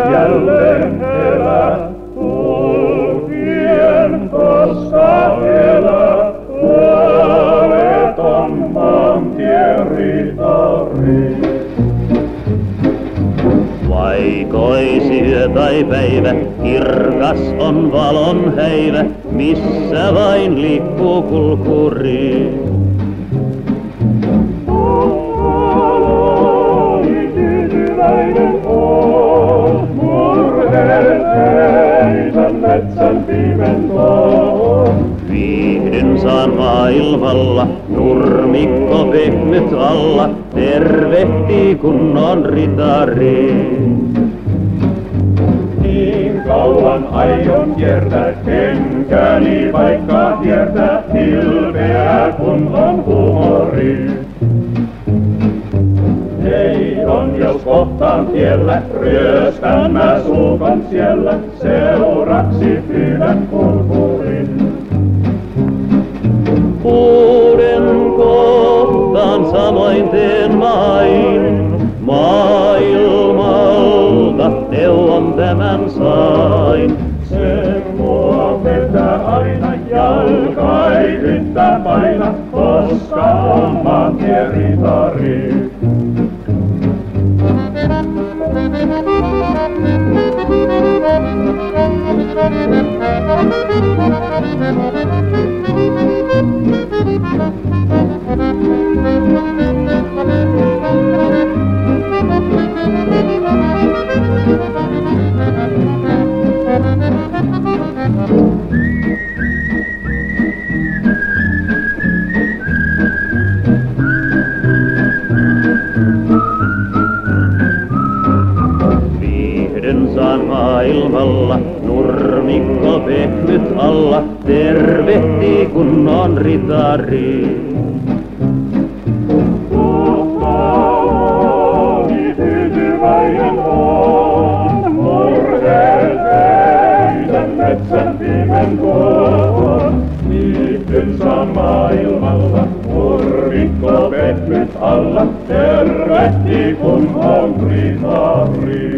jälleen elää, kulkien koska elää, huoleton maantieritari. Vaikoisi yö tai päivä, kirkas on valon häivä, missä vain liikkuu kulkuri. Oloni tyytyväinen on, murheet heitän metsän pimentoon. Viihdyn saan maailmalla, nurmikko pehmyt alla, tervehtii kunnon ritari. Niin kauan aion kiertää, kenkäni vaikka kiertää, hilpeää kun on huumori. Hei on jos kohtaan tiellä, ryöstän mä suukon siellä, seuraksi pyydän kulkurin. Uuden kohtaan samoin teen vain, maailmalta neuvon tämän sain. Se mua vetää aina jalka ei yhtä paina, koska on maantieritari. Viihdyn saan maailmalla, nurmikko pehmyt alla, tervehtii kunnon ritari. Oloni tyytyväinen on, murheet heitän metsän pimentoon. Viihdyn saan maailmalla, nurmikko pehmyt alla, tervehtii kun on ritari.